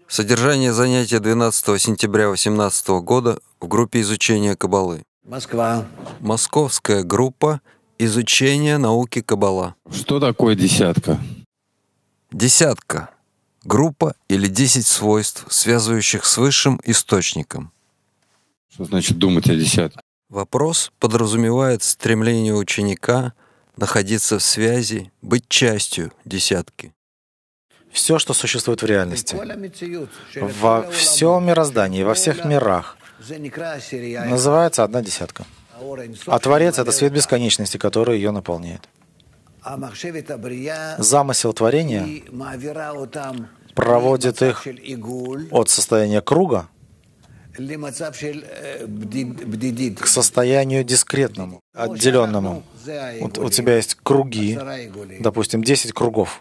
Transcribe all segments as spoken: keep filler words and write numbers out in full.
Содержание занятия двенадцатого сентября две тысячи восемнадцатого года в группе изучения Каббалы. Москва. Московская группа изучения науки Каббала. Что такое десятка? Десятка. Группа или десять свойств, связывающих с высшим источником. Что значит думать о десятке? Вопрос подразумевает стремление ученика находиться в связи, быть частью десятки. Все, что существует в реальности, во всем мироздании, во всех мирах, называется одна десятка. А Творец — это свет бесконечности, который ее наполняет. Замысел творения проводит их от состояния круга к состоянию дискретному, отделенному. Вот у тебя есть круги, допустим, десять кругов.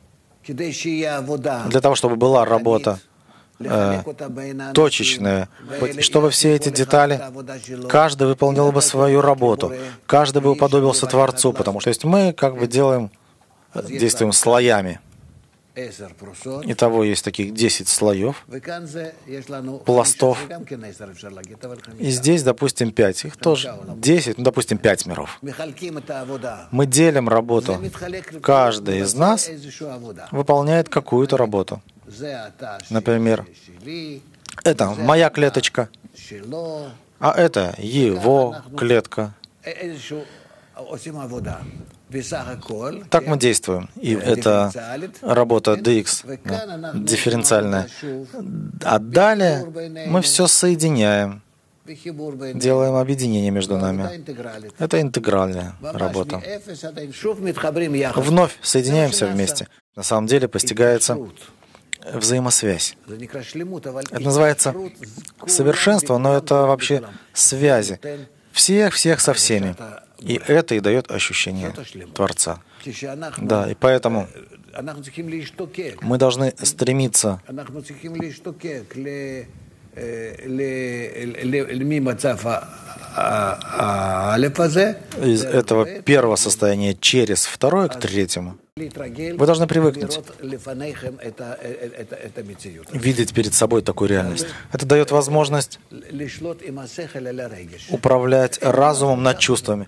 Для того, чтобы была работа э, точечная, чтобы все эти детали, каждый выполнил бы свою работу, каждый бы уподобился Творцу, потому что то есть мы как бы делаем, действуем слоями. Итого есть таких десять слоев, пластов. И здесь, допустим, пять. Их тоже десять, ну, допустим, пять миров. Мы делим работу. Каждый из нас выполняет какую-то работу. Например, это моя клеточка, а это его клетка. Так мы действуем. И это работа ди икс, да, дифференциальная. А далее мы все соединяем, делаем объединение между нами. Это интегральная работа. Вновь соединяемся вместе. На самом деле постигается взаимосвязь. Это называется совершенство, но это вообще связи. Всех-всех со всеми. И это и дает ощущение Творца. Да, и поэтому мы должны стремиться из этого первого состояния через второе к третьему. Вы должны привыкнуть видеть перед собой такую реальность. Это дает возможность управлять разумом над чувствами.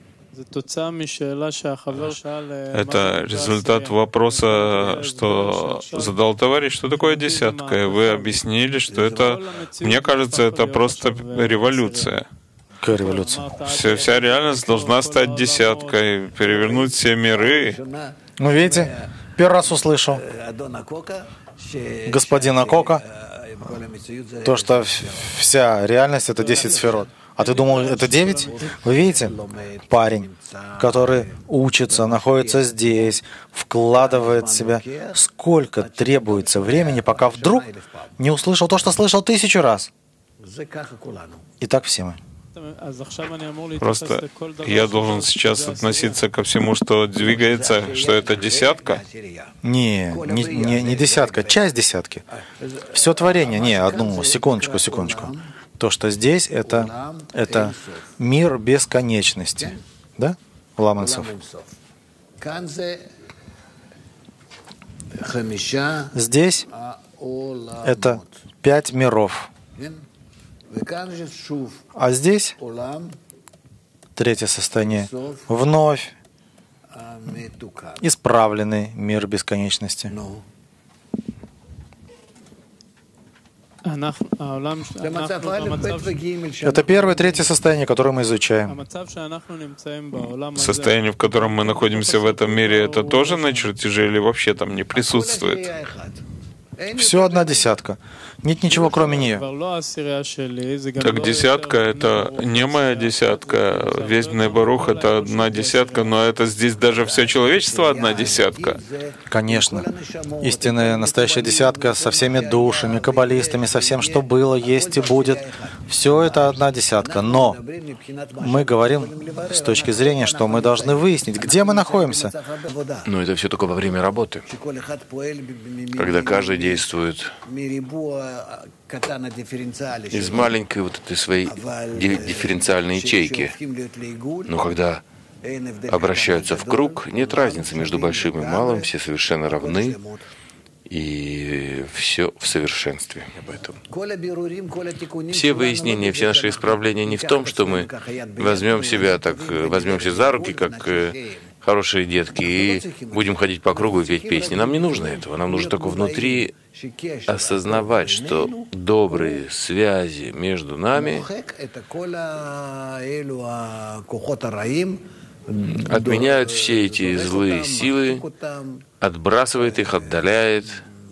Это результат вопроса, что задал товарищ, что такое десятка. И вы объяснили, что это, мне кажется, это просто революция. Какая революция? Вся, вся реальность должна стать десяткой, перевернуть все миры. Ну, видите, первый раз услышал господина Кока, то, что вся реальность — это десять сферот. А ты думал, это девять? Вы видите? Парень, который учится, находится здесь, вкладывает в себя. Сколько требуется времени, пока вдруг не услышал то, что слышал тысячу раз. И так все мы. Просто я должен сейчас относиться ко всему, что двигается, что это десятка? Не, не, не, не десятка, часть десятки. Все творение. Не, одну секундочку, секундочку. То, что здесь, это, это мир бесконечности. Да? Ламенцев. Здесь это пять миров. А здесь третье состояние. Вновь исправленный мир бесконечности. Это первое и третье состояние, которое мы изучаем. Состояние, в котором мы находимся в этом мире, это тоже на чертеже или вообще там не присутствует? Все одна десятка. Нет ничего, кроме нее. Так десятка — это не моя десятка. Весь Бней Барух — это одна десятка, но это здесь даже все человечество одна десятка. Конечно. Истинная, настоящая десятка со всеми душами, каббалистами, со всем, что было, есть и будет. Все это одна десятка. Но мы говорим с точки зрения, что мы должны выяснить, где мы находимся. Но это все только во время работы. Когда каждый действует из маленькой вот этой своей дифференциальной ячейки. Но когда обращаются в круг, нет разницы между большим и малым, все совершенно равны. И все в совершенстве об этом. Все выяснения, все наши исправления не в том, что мы возьмем себя так, возьмемся за руки, как хорошие детки, и будем ходить по кругу и петь песни. Нам не нужно этого. Нам нужно только внутри осознавать, что добрые связи между нами отменяют все эти злые силы, отбрасывает их, отдаляет,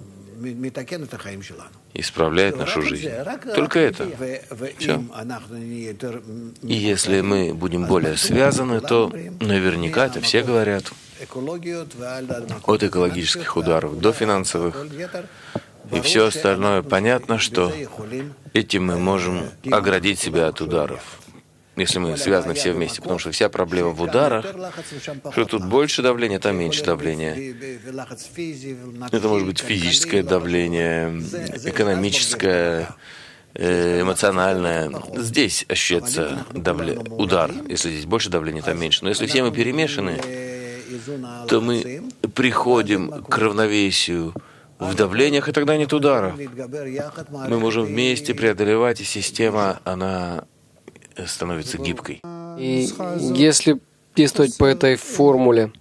исправляет нашу жизнь. Только это. Все. И если мы будем более связаны, то наверняка это все говорят. От экологических ударов до финансовых. И все остальное понятно, что этим мы можем оградить себя от ударов. Если мы связаны все вместе, потому что вся проблема в ударах, что тут больше давления, там меньше давления. Это может быть физическое давление, экономическое, эмоциональное. Здесь ощущается давле... удар. Если здесь больше давления, там меньше. Но если все мы перемешаны, то мы приходим к равновесию в давлениях, и тогда нет ударов. Мы можем вместе преодолевать, и система, она становится гибкой. И если действовать по этой формуле,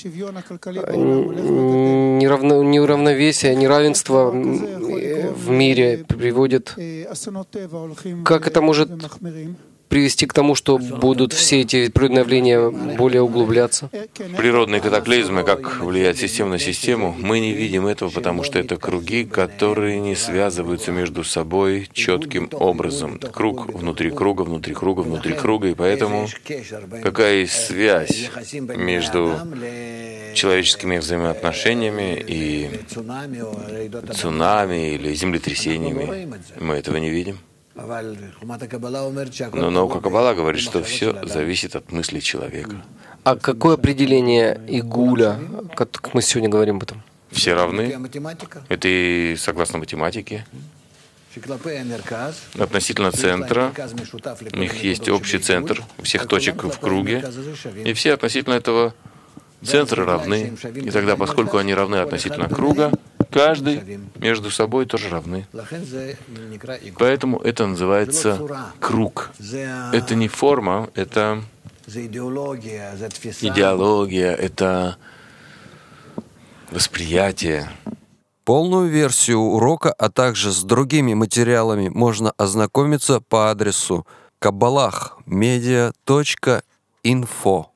неравно, неравновесие, неравенство в мире приводит, как это может привести к тому, что будут все эти природные явления более углубляться? Природные катаклизмы, как влияет система на систему, мы не видим этого, потому что это круги, которые не связываются между собой четким образом. Круг внутри круга, внутри круга, внутри круга, и поэтому какая есть связь между человеческими взаимоотношениями и цунами или землетрясениями? Мы этого не видим. Но наука Каббала говорит, что все зависит от мыслей человека. А какое определение игуля, как мы сегодня говорим об этом? Все равны. Это и согласно математике. Относительно центра, у них есть общий центр всех точек в круге, и все относительно этого центра равны. И тогда, поскольку они равны относительно круга, каждый между собой тоже равны. Поэтому это называется круг. Это не форма, это идеология, это восприятие. Полную версию урока, а также с другими материалами можно ознакомиться по адресу каббалах медиа точка инфо.